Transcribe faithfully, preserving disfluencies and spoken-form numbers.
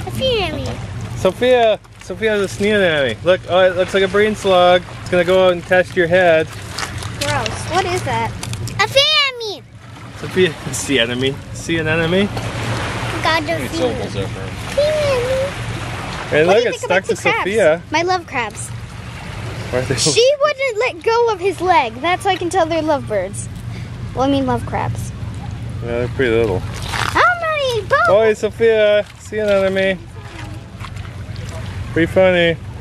A sea anemone. Sophia! Sophia has a sea anemone. Look, oh, it looks like a brain slug. It's gonna go out and attach to your head. Gross. What is that? A sea anemone. Sophia, sea anemone. Sea anemone. God, don't It's see syllables me. there for him. Sea anemone. Hey, What do look, you it's think about stuck to the crabs? Sophia. I love crabs. Why are they She wouldn't let go of his leg. That's how I can tell they're lovebirds. Well, I mean love crabs. Yeah, they're pretty little. How many bones? Oh, hey, Sophia! Sea anemone. Pretty funny.